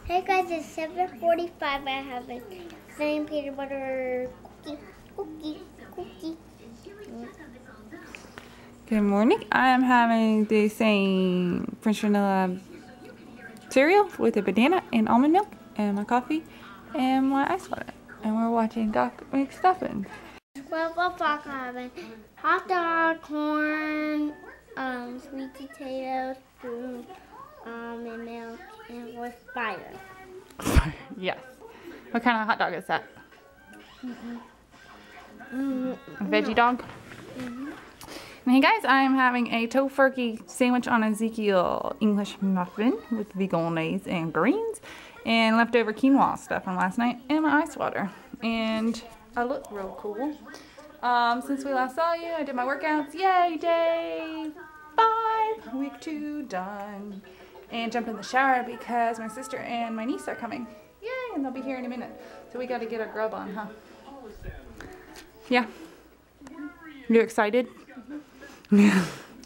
Hey guys, it's 7:45. I have a plain peanut butter cookie. Good morning. I am having the same French vanilla cereal with a banana and almond milk and my coffee and my ice water. And we're watching Doc make stuffing. 12 o'clock, I'm having hot dog, corn, sweet potatoes, fruit, and milk, and with fire. Yes. What kind of hot dog is that? A veggie dog? And hey guys, I am having a tofurkey sandwich on Ezekiel English muffin with vegonies and greens and leftover quinoa stuff from last night and my ice water. And I look real cool. Since we last saw you, I did my workouts. Yay, day 5, week 2 done. And jumped in the shower because my sister and my niece are coming. Yay, and they'll be here in a minute. So we got to get our grub on, huh? Yeah. You excited? Yeah.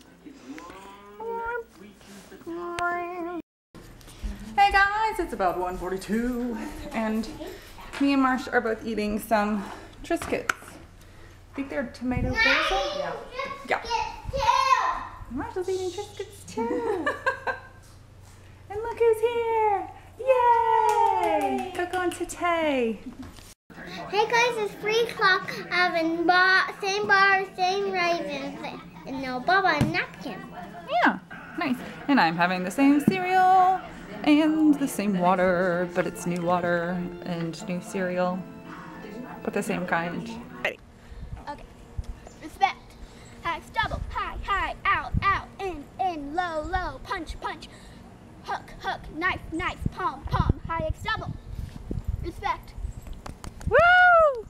Hey guys, it's about 1:42 and me and Marsh are both eating some Triscuits. I think they're tomato basil? Yeah. Marshall's eating Triscuits too. And look who's here! Yay! Coco and Tate. Hey guys, it's 3 o'clock. I have same bar, same raisins, and no baba and napkin. Yeah, nice. And I'm having the same cereal and the same water, but it's new water and new cereal, but the same kind. Ready. Okay. Respect. High, double. High, high, out, out, in, low, low, punch, punch. Hook, hook, knife, knife, palm, palm. High X double. Respect. Woo!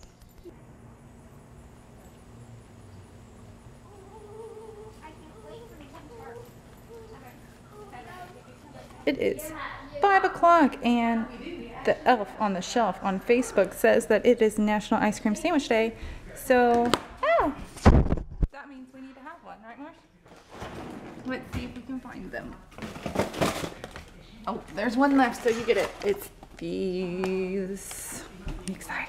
It is 5 o'clock and the elf on the shelf on Facebook says that it is National Ice Cream Sandwich Day. So, oh, that means we need to have one, right, Marsh? Let's see if we can find them. Oh, there's one left, so you get it. It's these. I'm excited.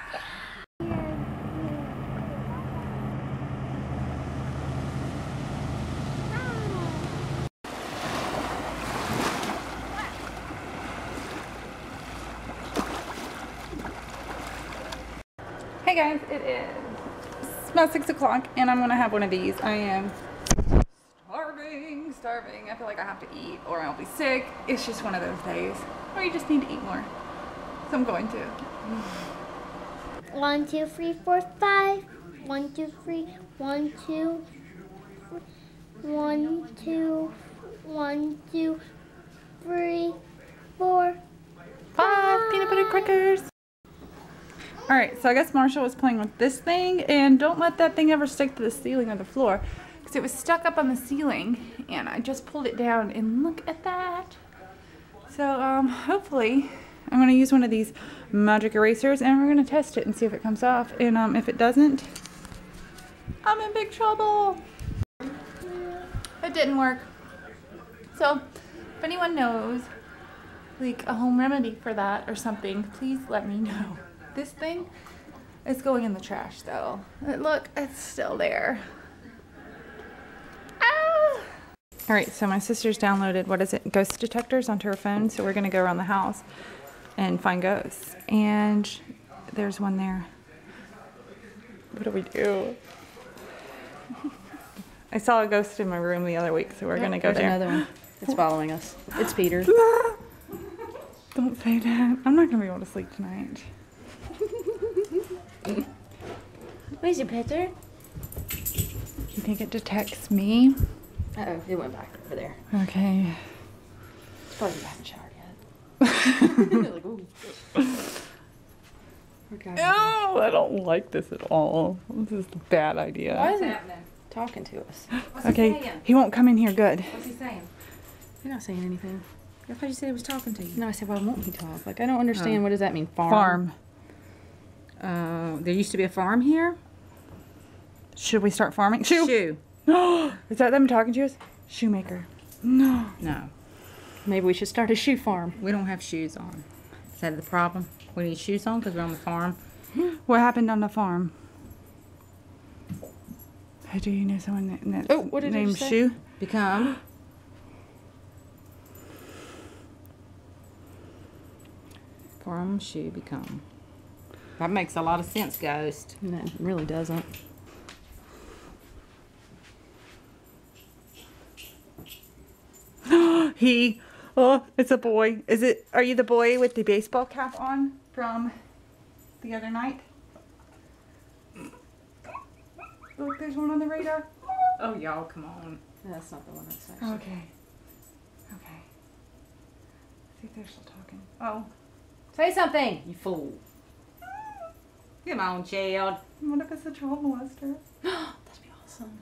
Hey guys, it is about 6 o'clock and I'm gonna have one of these. I am starving. I feel like I have to eat or I'll be sick. It's just one of those days where you just need to eat more. So I'm going to. 1, 2, 3, 4, 5. 1, 2, 3. 1, 2. 1, 2. 1, 2, 3, 4, 5 peanut butter crackers. Alright, so I guess Marshall was playing with this thing, and don't let that thing ever stick to the ceiling or the floor, because it was stuck up on the ceiling, and I just pulled it down, and look at that. So, hopefully, I'm going to use one of these magic erasers, and we're going to test it and see if it comes off, and if it doesn't, I'm in big trouble. It didn't work. So, if anyone knows, like, a home remedy for that or something, please let me know. This thing is going in the trash though. Look, it's still there. Ah! Alright, so my sister's downloaded, what is it, ghost detectors onto her phone. So we're going to go around the house and find ghosts. And there's one there. What do we do? I saw a ghost in my room the other week, so we're going to go there. Another one. It's following us. It's Peter. Don't say that. I'm not going to be able to sleep tonight. Where's your Peter? You think it detects me? Uh-oh, it went back over there. Okay. It's probably you haven't showered yet. Like, ooh. Okay. No, I don't like this at all. This is a bad idea. Why is it talking to us? What's okay, he won't come in here good. What's he saying? You're not saying anything. I thought you said he was talking to you. No, I said, why won't he talk? Like, I don't understand. What does that mean? Farm? There used to be a farm here? Should we start farming? Shoe. Shoe. Is that them talking to us? Shoemaker. No. No. Maybe we should start a shoe farm. We don't have shoes on. Is that the problem? We need shoes on because we're on the farm. What happened on the farm? Hey, do you know someone that's Oh, what did you named say? Shoe? Become. Farm shoe become. That makes a lot of sense, Ghost. No, it really doesn't. Oh, it's a boy. Are you the boy with the baseball cap on from the other night? Look, there's one on the radar. Oh, y'all, come on. That's not the one that's actually. Okay. Okay. See if they're still talking. Oh, Say something, you fool. Come on, child. what if it's a child molester? That'd be awesome.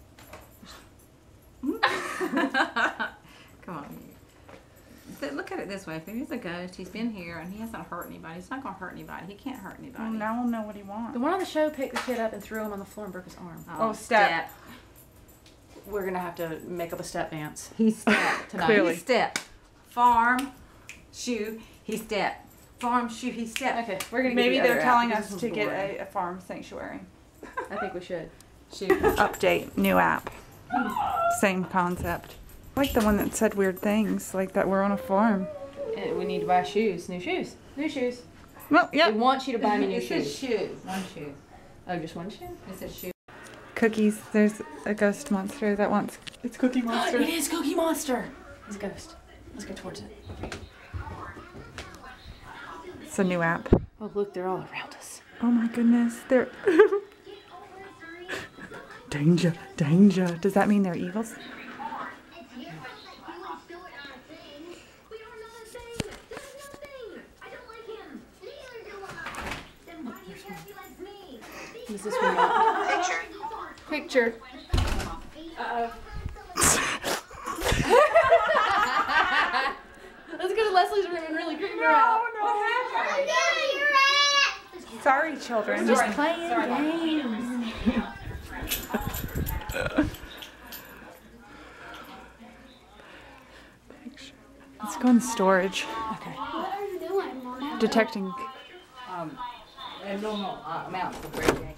Come on. Look at it this way. If there is a ghost, he's been here and he hasn't hurt anybody. He's not going to hurt anybody. He can't hurt anybody. Well, now we'll know what he wants. The one on the show picked the kid up and threw him on the floor and broke his arm. Oh, step. We're gonna have to make up a step dance. He step tonight. Clearly. He step. Farm, shoe, he step. Farm, shoe, he step. Okay, we're gonna Maybe get the they're other telling app. us This to is get boring. a farm sanctuary. I think we should. Shoe. Update, new app. Same concept. Like the one that said weird things, like that we're on a farm. And we need to buy shoes. New shoes. New shoes. Well, They yep. want you to buy me new It says shoes. shoe. One shoe. Oh, just one shoe? It says shoe. Cookies. There's a ghost monster that wants. It's Cookie Monster. It is Cookie Monster. It's a ghost. Let's go towards it. It's a new app. Oh, look, they're all around us. Oh my goodness, they're. Danger, danger. Does that mean they're evils? What is this one? Picture. Uh-oh. Let's go to Leslie's room and really creep her out. Sorry, children. Just playing games. Let's go in storage. Okay. Detecting. Normal amounts of radiation.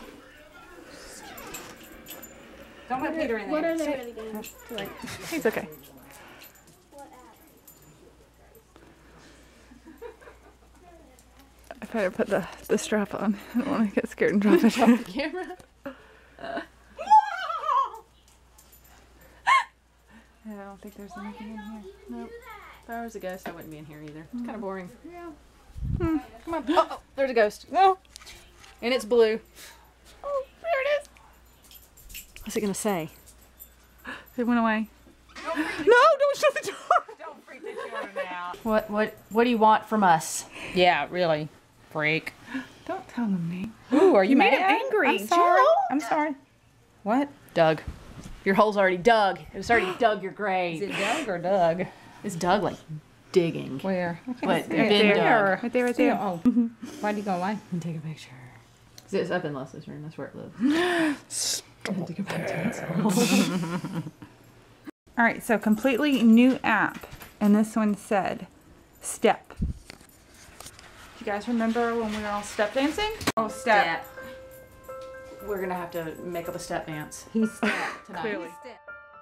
Don't let Peter in there. What are they really doing? It's okay. I better put the strap on. I don't want to get scared and drop it. Drop the camera. I don't think there's anything in here. Nope. If I was a ghost, I wouldn't be in here either. It's kind of boring. Yeah. Come on. Oh, there's a ghost. No. And it's blue. Oh, there it is. What's it gonna say? It went away. No, don't shut the door. Don't freak the children out. What do you want from us? Yeah, really. Freak. Don't tell them, Nate. Ooh, are you made mad? him angry. I'm sorry. Gerald. I'm sorry. What? Doug. Your hole's already dug. It's already dug your Is grave. it Doug or Doug? It's dug like digging. Where? But Right been there. dug. Right there, right there. Oh, why do you go away? And take a picture. It's up in Leslie's room. That's where it lives. All right, so completely new app, and this one said step. Do you guys remember when we were all step dancing? Oh, step. We're gonna have to make up a step dance. He stepped tonight. Clearly. He stepped.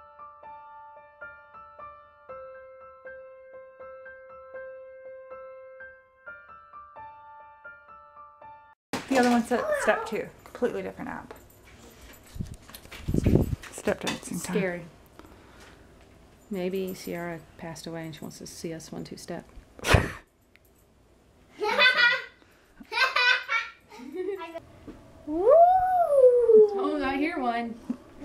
The other one said step 2. Completely different app. Step dancing time. Scary. Maybe Sierra passed away and she wants to see us 1-2 step. Oh, I hear one.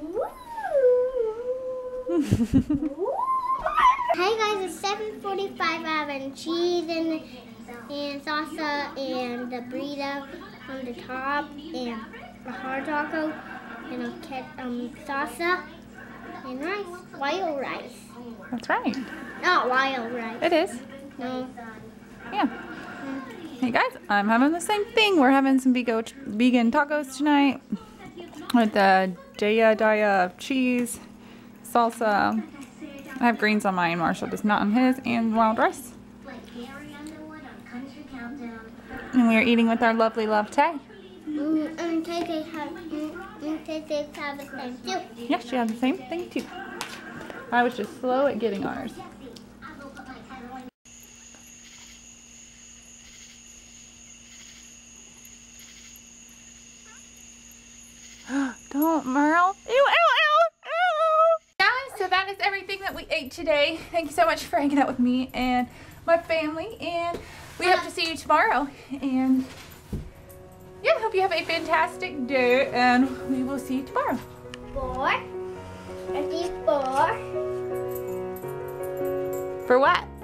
Hey guys, it's 7:45. I'm having cheese and salsa and the burrito on the top and a hard taco and a salsa and rice. Wild rice. That's right. Not wild rice. It is. No. Yeah. Hey guys, I'm having the same thing. We're having some vegan tacos tonight with the daya cheese, salsa, I have greens on mine. Marshall does not on his, and wild rice. And we are eating with our lovely love Tay. And Tay have the same too. Yes, she has the same thing too. I was just slow at getting ours. Don't, Merle. Ew, ew, ew, ew. Guys, so that is everything that we ate today. Thank you so much for hanging out with me and my family. And we hope to see you tomorrow. And yeah, hope you have a fantastic day. And we will see you tomorrow. 4. I see 4. For what?